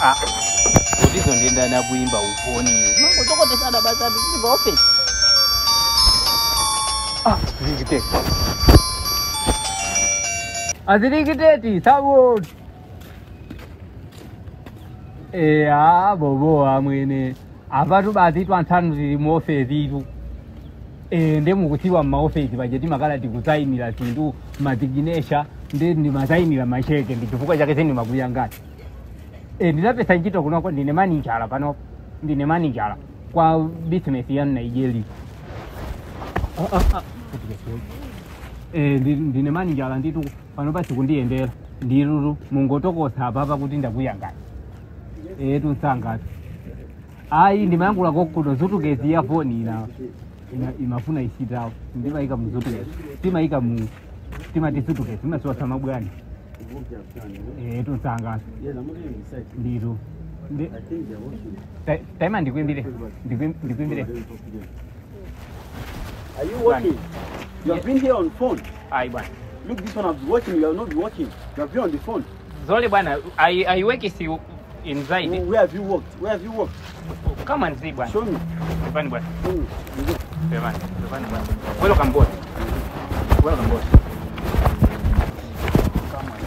Ah. Ulizo ndenda na buimba ufoni. Mungu tokote sana basa biziba office. Ah, zikiteki. Azirikiteti sabu. Bobo amwene. Abantu bazitwa ntanu ziri mu office itu. Ndemu kutiwa mu office bajeti makala tikuzayimira kintu maziginesha ndi mazayimira masheke ndikivuka chake zeni makuyangati. Ndinapesa njito kunoko ndine manager pano. Ndine manager kwa business ya Nigeria. Ndine manager nditu pano basi kundiendera. Ndiruru mungotokosa baba kuti ndakuyangati. Tusangati. Ai ndimangula kokudo zutugezi ya phone imafuna isitawo. Ndimaika muzutugezi. Timaika mu timatizutugezi. Timasiwa samabwani. Tusangati. Ndiru. Time ndikwimbire. Are you working? You have been here on phone. Ai bwana. Look, this one I've watching. You have not been watching. You have been on the phone. Sorry bwana, I work is you inside. Where have you worked? Where have you worked? Come and see bwana. Show me. Bwana bwana. Bwana. Welcome board. Welcome board. Come on.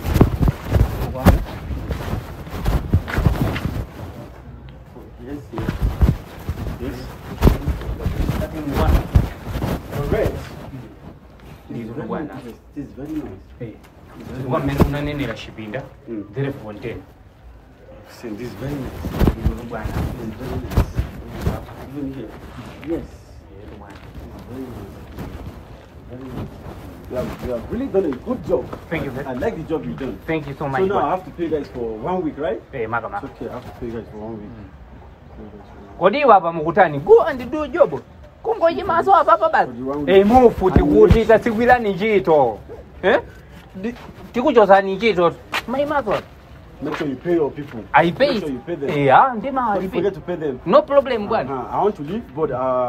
Yes, yes. Nothing one. Correct. This is very nice. Hey. One minute unanenera shipinda. There fontaine. See, this is very nice. This is very nice. Even here. Yes. Very nice. Very nice. You have really done a good job. Thank you. I like the job you've done. Thank you so much. So now I have to pay you guys for 1 week, right? Hey, Magama. It's okay, I have to pay you guys for 1 week. Kodi wapa mukutani. Go and do job. Kungoji maso hapa basi. Mufuti kuti tasigwirani njito. Tikuchosa njito. My mother. Make sure you pay your people. I pay. Make sure you pay them. Yeah, ndima. Don't forget to pay them. No problem, bwana. I want to leave, but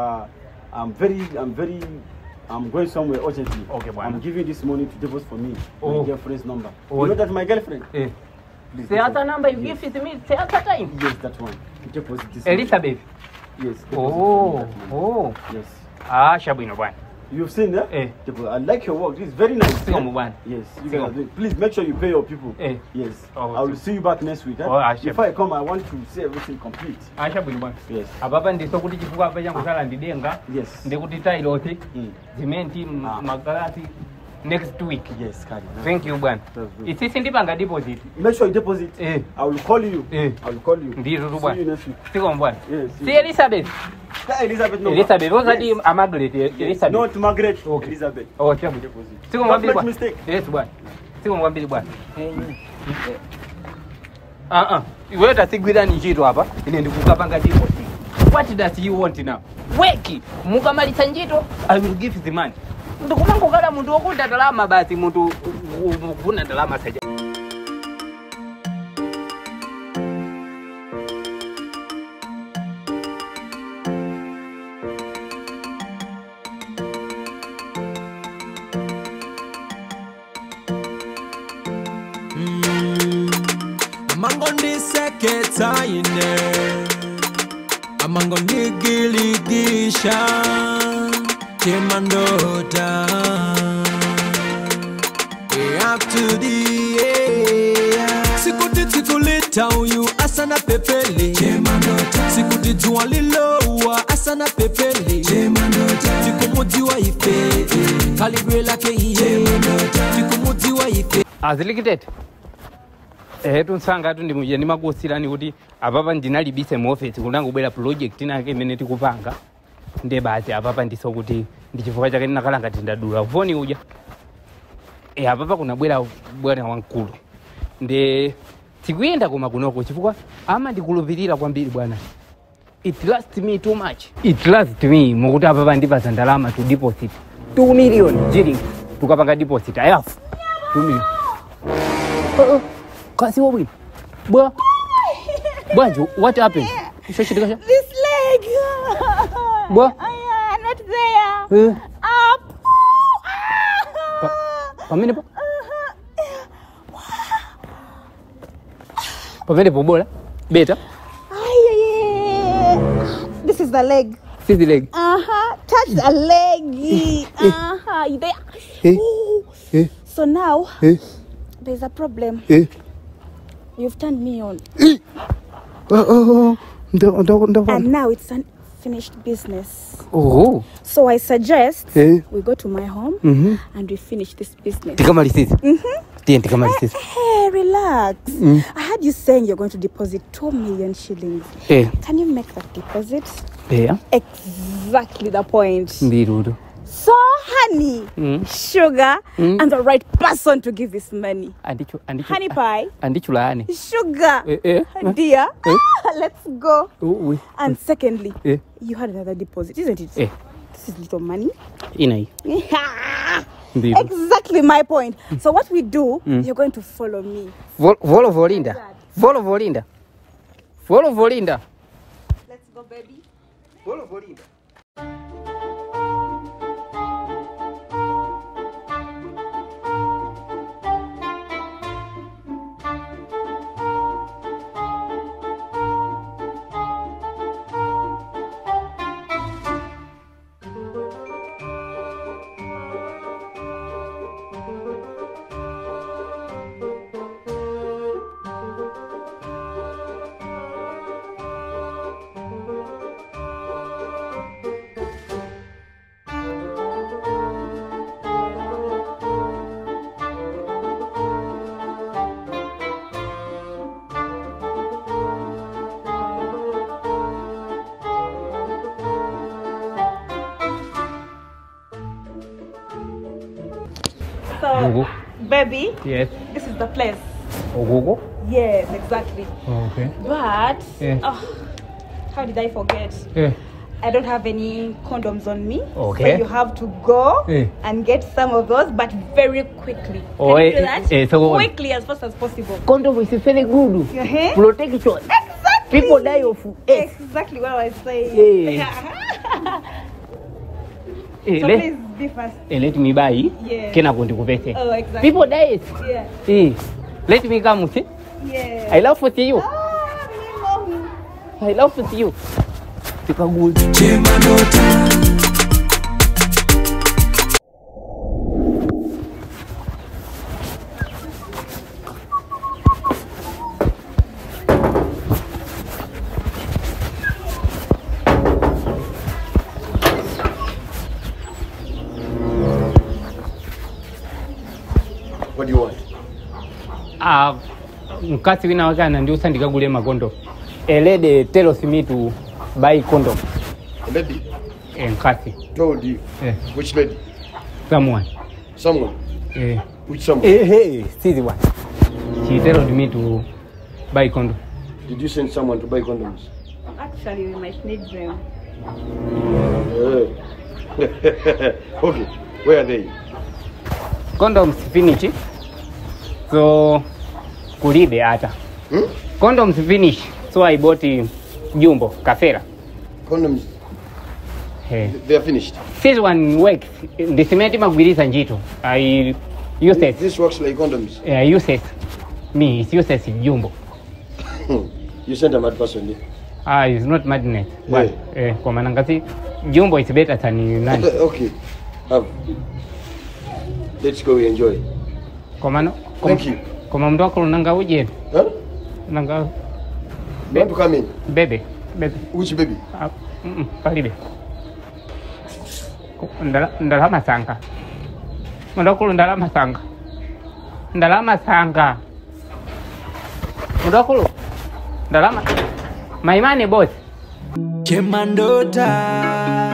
I'm going somewhere urgently. Okay, bwana. I'm giving this money to deposit for me. Oh. My girlfriend's number. Oh. You know that's my girlfriend? Please. Say other number you give it to me. Say other time. Yes, that one. Deposit this. Elizabeth. Yes. Oh. Yes. Shabino bwana. You've seen that? I like your work. This is very nice. Yes. You guys are doing. Please make sure you pay your people. Yes. I will see you back next week. Before I come, I want to see everything complete. Shabino bwana. Yes. Ababa ndiso kuti chifuka apa changu sala ndidenga. Yes. Ndikuti tailoti. Cement magalati. Next week. Yes, Kari. Thank you, bwana. Isisi ndipanga deposit. Make sure you deposit. I will call you. I will call you. Ndizo bwana. See you next week. Siko bwana. Yes. See Elizabeth. Elizabeth no. Elizabeth was a Margaret. Elizabeth. Not Margaret. Okay. Elizabeth. Oh, chabu. Siko mwambili bwana. Mistake. Yes, bwana. Siko mwambili bwana. Iwe tasigwira njito hapa. Ine ndikukapanga deposit. What does you want now? Weki. Mukamalitsa njito, I will give the money. Ndikumangokala muntu wokuta ndalama basi muntu ufuna ndalama saja. Amangondi seketa ine Amangondi giligisha Kemandota Up to the air Sikuti titulita uyu asana pepele Kemandota Sikuti tuwalilowa asana pepele Kemandota Tikumudiwa ife Kaligwe lake iye Kemandota Tikumudiwa ife Azilikitete tunsanga ndi mujeni makosirani kuti apapa ndinalibise mu office kunanga kubwera project nake imene tikupanga nde basi apapa ndiso kuti ndichifukwa chake ndinakalanga tindadula foni uja apapa kunabwera bwana wankulu nde tikuyenda koma kunoko chifukwa ama ndikulupirira kwambiri bwana. It lasts me too much. It lasts me mukuti apapa ndipasa ndalama to deposit 2 million shillings tukapanga deposit I have 2 million. Kasi wawin. Banjo, what happened? This leg. Not there. Up. Pamene pa? Pavele pobola. Better. This is the leg. This is the leg. Touch the leg. There. So now there's a problem. You've turned me on. And now it's unfinished business. Oh. So I suggest we go to my home and we finish this business. Hey, relax. I heard you saying you're going to deposit 2 million shillings. Can you make that deposit? Yeah. Exactly the point. Ndirudu. So, honey, sugar, and the right person to give this money. Honey pie. Sugar. Dear. Let's go. And secondly, you had another deposit, isn't it? This is little money. Exactly my point. So what we do, you're going to follow me. Follow Volinda. Let's go, baby. Follow Volinda. So, baby, yes, this is the place. Ogogo? Yes, exactly. Okay. But, how did I forget? I don't have any condoms on me. Okay. So you have to go and get some of those, but very quickly. Can you do that? So quickly, as fast as possible. Condom is very good. Protection. Exactly. People die of AIDS. Exactly what I was saying. So please be fast. Let me buy. Yeah. Oh, exactly. People die. Yeah. Let me come. See? Yeah. I love to see you. I love to see you. Good. What do you want? Mkasi wina wakana ndio sandikagule makondo. A lady tells me to buy condom. A lady? Mkasi. Told you? Which lady? Someone. Which someone? See the one. She told me to buy condom. Did you send someone to buy condoms? Actually, we might need them. Okay, where are they? Condoms finish. So, kulibe ata. Condoms finish. So I bought Jumbo, Kafera. Condoms? They are finished. This one works. The cement magwiriza njito. I use it. This works like condoms? I use it. Me, it's uses Jumbo. You sent a mad person, it's not madness. But, Komanangasi, Jumbo is better than none. Okay. Let's go enjoy. Komano? Thank you. Komando ako nanga uje. Huh? Nanga. You want to come in? Baby. Which baby? Palibe. Ndala masanga. Ndakulu ndala masanga. Ndala masanga. Ndakulu. Ndala Maimane boss. Chemandota.